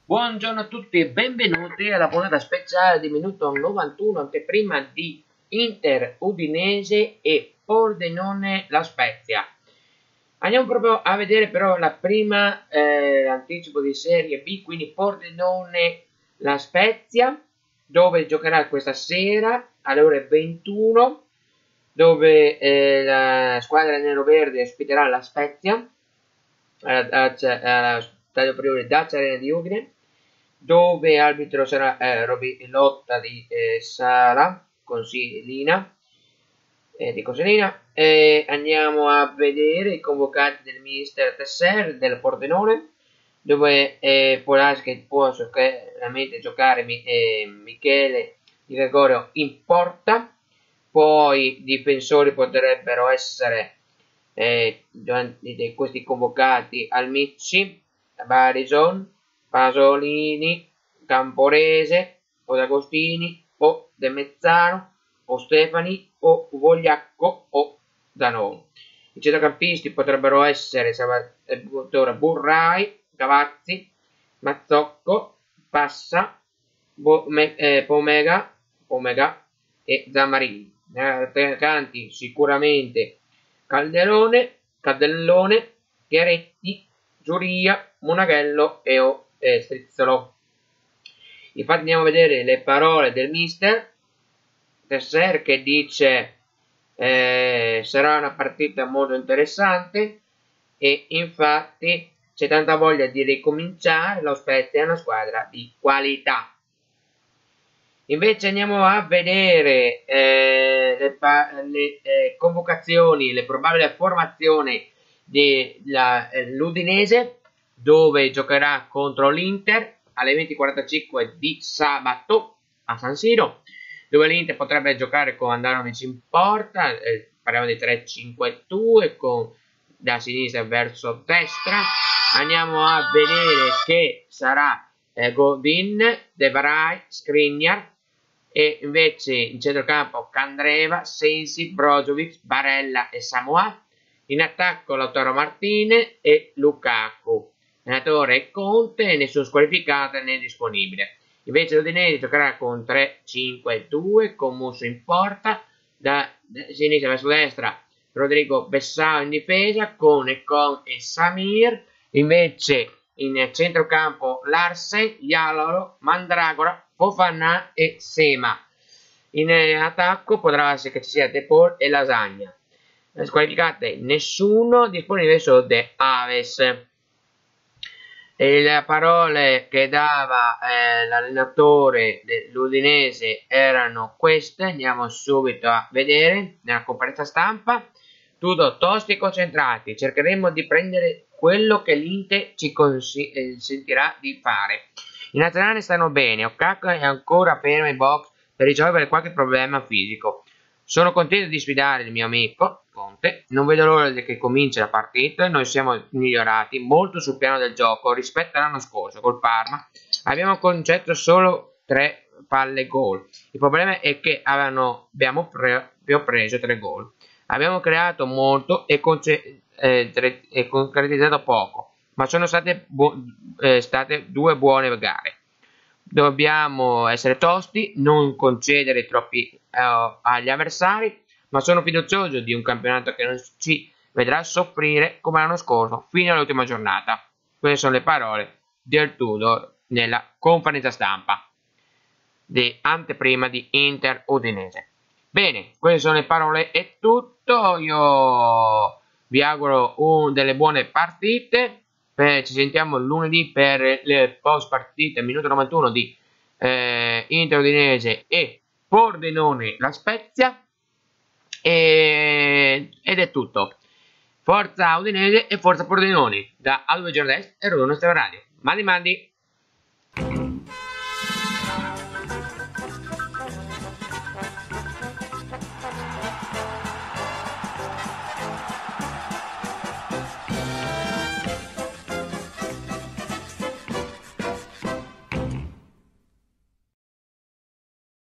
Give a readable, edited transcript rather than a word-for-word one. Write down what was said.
Buongiorno a tutti e benvenuti alla puntata speciale di minuto 91, anteprima di Inter Udinese e Pordenone La Spezia. Andiamo proprio a vedere però la prima anticipo di Serie B, quindi Pordenone La Spezia, dove giocherà questa sera alle ore 21, dove la squadra neroverde ospiterà La Spezia alla Stadio Priore Dacia Arena di Udine, dove arbitro sarà Lotta di Sara Consilina, di Coselina. Andiamo a vedere i convocati del mister Tesser del Pordenone, dove può veramente giocare Michele Di Gregorio in porta. Poi difensori potrebbero essere questi convocati Almicci, Barison, Pasolini, Camporese, o D'Agostini, o De Mezzano, o Stefani, o Vogliacco, o Danon. I centrocampisti potrebbero essere Salvatore Burrai, Cavazzi, Mazzocco, Passa, Pomega e Zammarini. Attaccanti sicuramente Caldellone, Chiaretti, Giuria, Monaghello e Strizzolo. Infatti andiamo a vedere le parole del mister Tesser, che dice sarà una partita molto interessante e infatti c'è tanta voglia di ricominciare. Lo Spezia è una squadra di qualità. Invece andiamo a vedere le convocazioni, le probabili formazioni dell'Udinese, dove giocherà contro l'Inter alle 20:45 di sabato a San Siro, dove l'Inter potrebbe giocare con Andanovic in porta, parliamo di 3-5-2 da sinistra verso destra. Andiamo a vedere che sarà Godin, De Vrij, Skriniar, e invece in centrocampo Candreva, Sensi, Brozovic, Barella e Samoa. In attacco Lautaro Martinez e Lukaku. Allenatore è Conte, nessuno squalificato né disponibile. Invece l'Udinese giocherà con 3-5-2 con Musso in porta, da sinistra verso destra Rodrigo Bessao in difesa con Econ e Samir. Invece in centrocampo Larsen, Jalolo, Mandragora, Fofana e Sema. In attacco potrà essere che ci sia De Paul e Lasagna. Squalificate nessuno, disponibile solo De Aves. E le parole che dava l'allenatore dell'Udinese erano queste. Andiamo subito a vedere nella conferenza stampa. Tutto tosti e concentrati, cercheremo di prendere quello che l'Inter ci consentirà di fare. I nazionali stanno bene, Okaka è ancora fermo in box per risolvere qualche problema fisico. Sono contento di sfidare il mio amico Conte, non vedo l'ora che cominci la partita. Noi siamo migliorati molto sul piano del gioco rispetto all'anno scorso col Parma. Abbiamo concesso solo 3 palle gol. Il problema è che abbiamo preso 3 gol. Abbiamo creato molto e concretizzato poco, ma sono state 2 buone gare. Dobbiamo essere tosti, non concedere troppi agli avversari, ma sono fiducioso di un campionato che non ci vedrà soffrire come l'anno scorso fino all'ultima giornata. Queste sono le parole del Tudor nella conferenza stampa di anteprima di Inter Udinese. Bene, queste sono le parole e tutto. Io vi auguro delle buone partite. Ci sentiamo lunedì per le post partite minuto 91 di Inter Udinese e Pordenone La Spezia. Ed è tutto. Forza Udinese e forza Pordenone da Aldo Giordest e Rodone Steve Radio. Mandi.